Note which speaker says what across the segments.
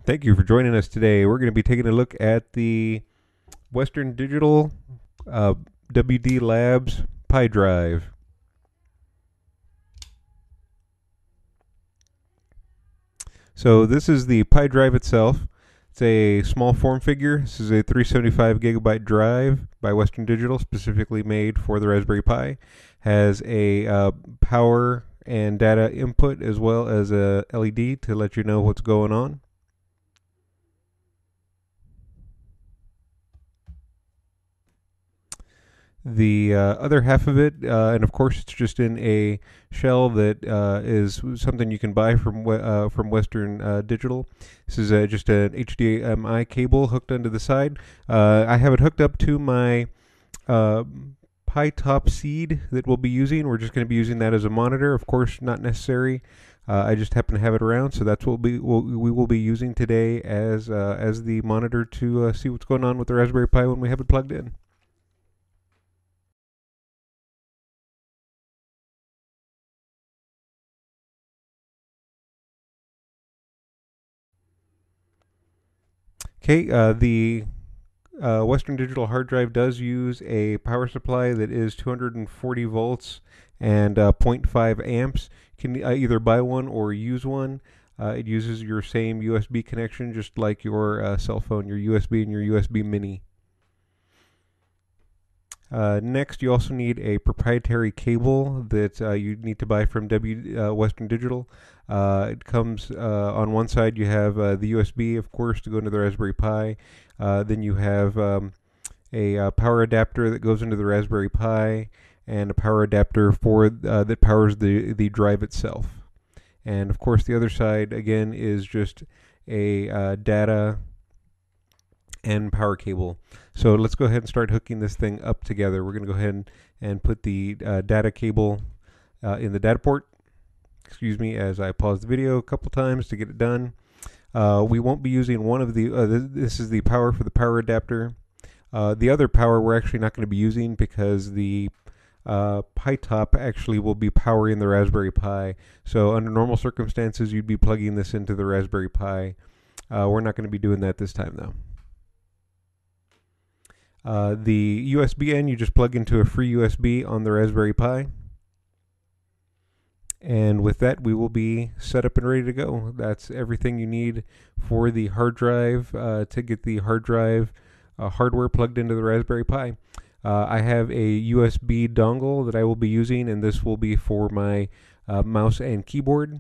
Speaker 1: Thank you for joining us today. We're going to be taking a look at the Western Digital WDLabs PiDrive. So this is the PiDrive itself. It's a small form figure. This is a 375 gigabyte drive by Western Digital, specifically made for the Raspberry Pi. Has a power and data input as well as a LED to let you know what's going on. The other half of it, and of course, it's just in a shell that is something you can buy from Western Digital. This is just an HDMI cable hooked onto the side. I have it hooked up to my Pi Top seed that we'll be using. We're just going to be using that as a monitor. Of course, not necessary. I just happen to have it around, so that's what we will be using today as the monitor to see what's going on with the Raspberry Pi when we have it plugged in. Okay, the Western Digital hard drive does use a power supply that is 240 volts and zero point 0.5 amps. You can either buy one or use one. It uses your same USB connection, just like your cell phone, your USB and your USB Mini. Next, you also need a proprietary cable that you need to buy from Western Digital. It comes on one side, you have the USB, of course, to go into the Raspberry Pi. Then you have a power adapter that goes into the Raspberry Pi, and a power adapter for that powers the drive itself. And of course, the other side again is just a data and power cable. So let's go ahead and start hooking this thing up together. We're going to go ahead and put the data cable in the data port. Excuse me as I pause the video a couple times to get it done. We won't be using one of the, this is the power for the power adapter. The other power we're actually not going to be using because the Pi Top actually will be powering the Raspberry Pi. So under normal circumstances, you'd be plugging this into the Raspberry Pi. We're not going to be doing that this time though. The USB end, you just plug into a free USB on the Raspberry Pi. And with that, we will be set up and ready to go. That's everything you need for the hard drive to get the hard drive hardware plugged into the Raspberry Pi. I have a USB dongle that I will be using, and this will be for my mouse and keyboard.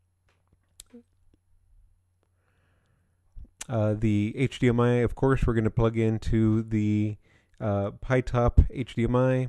Speaker 1: The HDMI, of course, we're going to plug into the Pi Top HDMI.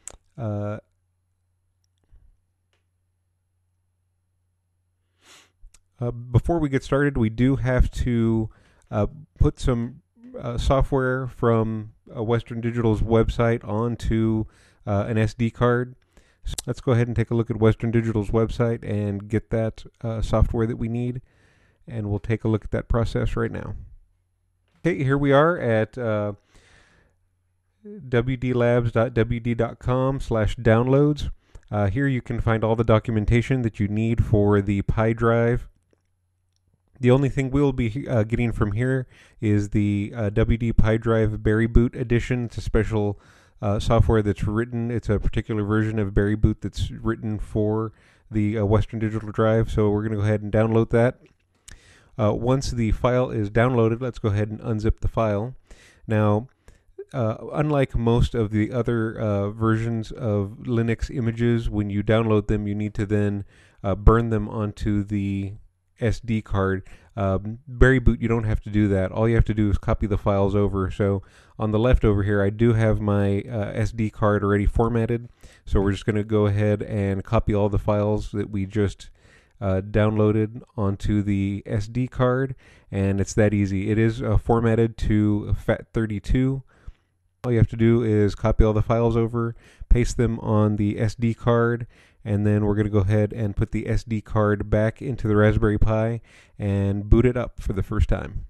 Speaker 1: Before we get started, we do have to put some software from Western Digital's website onto an SD card. So let's go ahead and take a look at Western Digital's website and get that software that we need. And we'll take a look at that process right now. Okay, here we are at wdlabs.wd.com/downloads. Here you can find all the documentation that you need for the PiDrive. The only thing we'll be getting from here is the WD PiDrive BerryBoot edition. It's a special software that's written. It's a particular version of BerryBoot that's written for the Western Digital drive. So we're going to go ahead and download that. Once the file is downloaded, let's go ahead and unzip the file. Now, unlike most of the other versions of Linux images, when you download them, you need to then burn them onto the SD card. BerryBoot, you don't have to do that. All you have to do is copy the files over. So on the left over here, I do have my SD card already formatted. So we're just going to go ahead and copy all the files that we just downloaded onto the SD card, and it's that easy. It is formatted to FAT32. All you have to do is copy all the files over, paste them on the SD card, and then we're going to go ahead and put the SD card back into the Raspberry Pi and boot it up for the first time.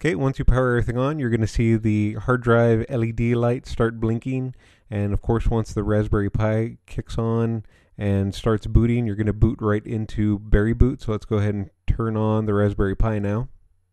Speaker 1: Okay, once you power everything on, you're going to see the hard drive LED light start blinking. And of course, once the Raspberry Pi kicks on and starts booting, you're going to boot right into BerryBoot. So let's go ahead and turn on the Raspberry Pi now.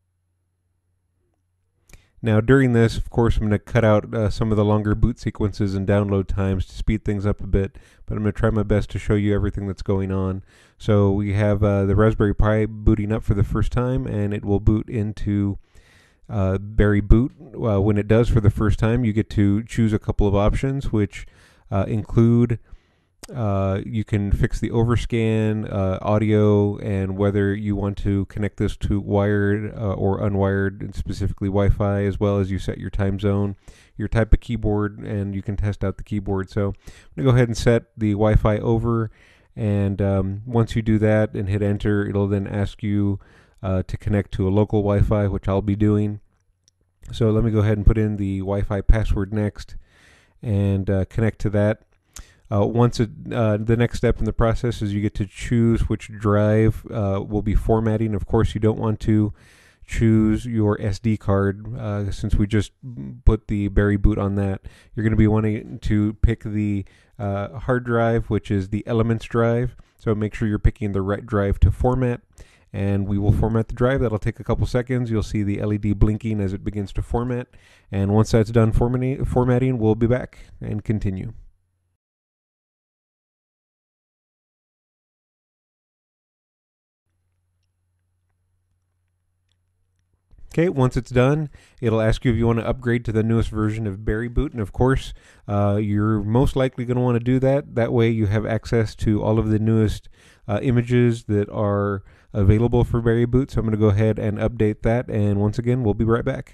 Speaker 1: Now during this, of course, I'm going to cut out some of the longer boot sequences and download times to speed things up a bit, but I'm going to try my best to show you everything that's going on. So we have the Raspberry Pi booting up for the first time, and it will boot into BerryBoot. When it does for the first time, you get to choose a couple of options, which include you can fix the overscan, audio, and whether you want to connect this to wired or unwired, and specifically Wi-Fi, as well as you set your time zone, your type of keyboard, and you can test out the keyboard. So I'm going to go ahead and set the Wi-Fi over, and once you do that and hit enter, it'll then ask you to connect to a local Wi-Fi, which I'll be doing. So let me go ahead and put in the Wi-Fi password next and connect to that. The next step in the process is you get to choose which drive will be formatting. Of course, you don't want to choose your SD card since we just put the BerryBoot on that. You're going to be wanting to pick the hard drive, which is the Elements drive. So make sure you're picking the right drive to format, and we will format the drive. That'll take a couple seconds. You'll see the LED blinking as it begins to format, and once that's done formatting, we'll be back and continue. Okay, once it's done, it'll ask you if you want to upgrade to the newest version of BerryBoot, and of course, you're most likely going to want to do that. That way you have access to all of the newest images that are available for BerryBoot. So I'm going to go ahead and update that, and once again, we'll be right back.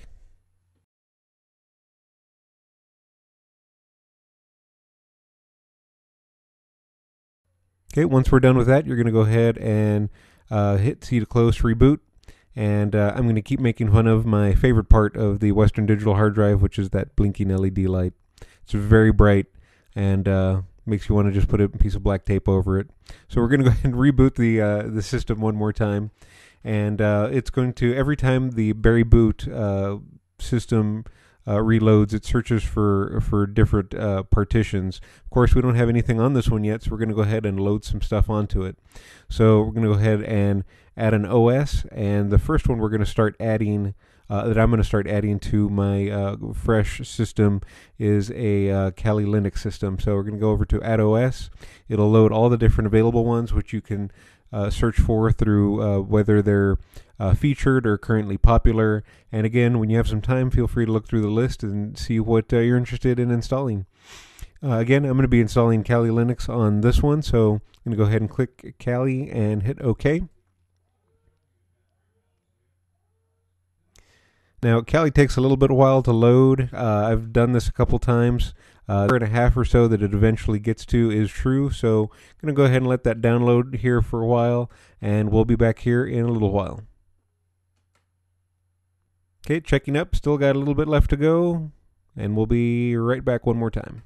Speaker 1: Okay, once we're done with that, you're going to go ahead and hit C to close, reboot. And I'm going to keep making fun of my favorite part of the Western Digital hard drive, which is that blinking LED light. It's very bright and makes you want to just put a piece of black tape over it. So we're going to go ahead and reboot the system one more time. And it's going to, every time the BerryBoot system reloads, it searches for different partitions. Of course, we don't have anything on this one yet, so we're going to go ahead and load some stuff onto it. So we're going to go ahead and add an OS, and the first one we're going to start adding, that I'm going to start adding to my fresh system, is a Kali Linux system. So we're going to go over to Add OS. It'll load all the different available ones, which you can search for through whether they're featured or currently popular. And again, when you have some time, feel free to look through the list and see what you're interested in installing. Again, I'm going to be installing Kali Linux on this one, so I'm going to go ahead and click Kali and hit OK. Now, Kali takes a little bit of while to load. I've done this a couple times. Hour and a half or so that it eventually gets to is true, so I'm going to go ahead and let that download here for a while, and we'll be back here in a little while. Okay, checking up, still got a little bit left to go, and we'll be right back one more time.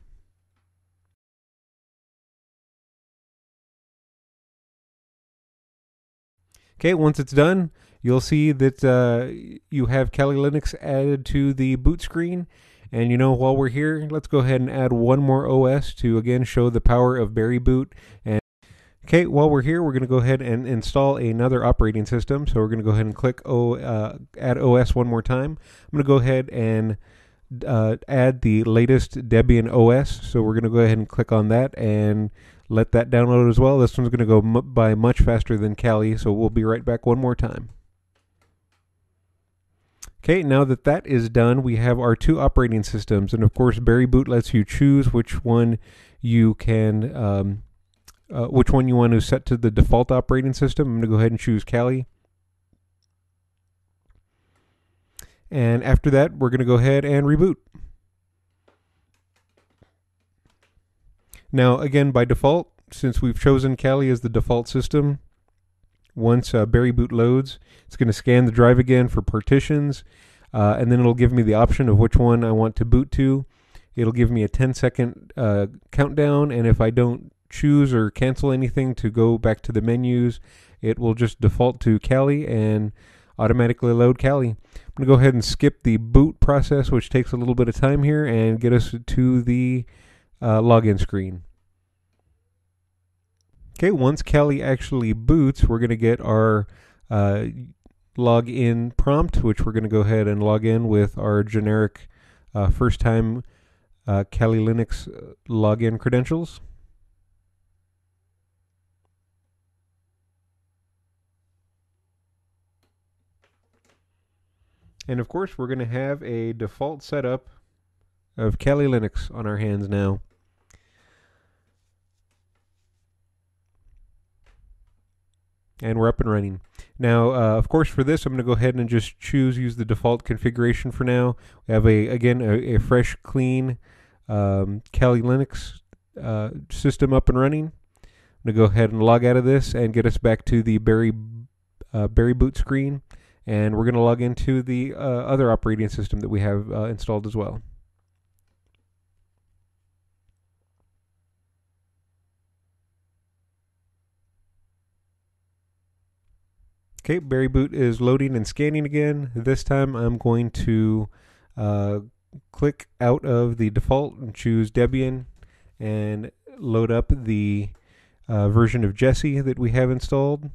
Speaker 1: Okay, once it's done, you'll see that you have Kali Linux added to the boot screen. And you know, while we're here, let's go ahead and add one more OS to again show the power of BerryBoot. And okay, while we're here, we're going to go ahead and install another operating system. So we're going to go ahead and click Add OS one more time. I'm going to go ahead and add the latest Debian OS. So we're going to go ahead and click on that and let that download as well. This one's going to go by much faster than Kali, so we'll be right back one more time. Okay, now that that is done, we have our two operating systems, and of course BerryBoot lets you choose which one you can, which one you want to set to the default operating system. I'm going to go ahead and choose Kali. And after that, we're going to go ahead and reboot. Now, again, by default, since we've chosen Kali as the default system, once BerryBoot loads, it's going to scan the drive again for partitions, and then it'll give me the option of which one I want to boot to. It'll give me a 10-second countdown, and if I don't choose or cancel anything to go back to the menus, it will just default to Kali and automatically load Kali. I'm going to go ahead and skip the boot process, which takes a little bit of time here, and get us to the login screen. Okay, once Kali actually boots, we're going to get our login prompt, which we're going to go ahead and log in with our generic first-time Kali Linux login credentials. And of course, we're going to have a default setup of Kali Linux on our hands now. And we're up and running. Now, of course, for this, I'm going to go ahead and just use the default configuration for now. We have, again, a fresh, clean Kali Linux system up and running. I'm going to go ahead and log out of this and get us back to the BerryBoot screen. And we're going to log into the other operating system that we have installed as well. Okay, BerryBoot is loading and scanning again. This time I'm going to click out of the default and choose Debian and load up the version of Jessie that we have installed.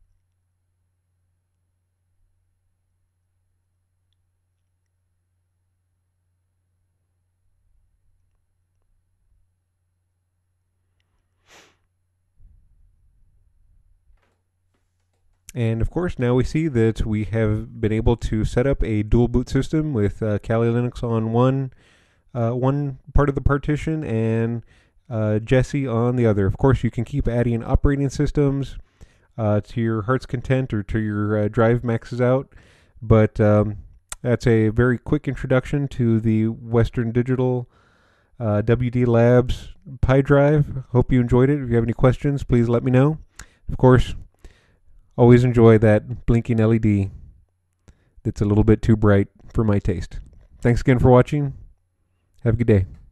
Speaker 1: And of course, now we see that we have been able to set up a dual boot system with Kali Linux on one part of the partition and Jessie on the other. Of course, you can keep adding operating systems to your heart's content or to your drive maxes out, but that's a very quick introduction to the Western Digital WDLabs PiDrive. Hope you enjoyed it. If you have any questions, please let me know. Of course, always enjoy that blinking LED that's a little bit too bright for my taste. Thanks again for watching. Have a good day.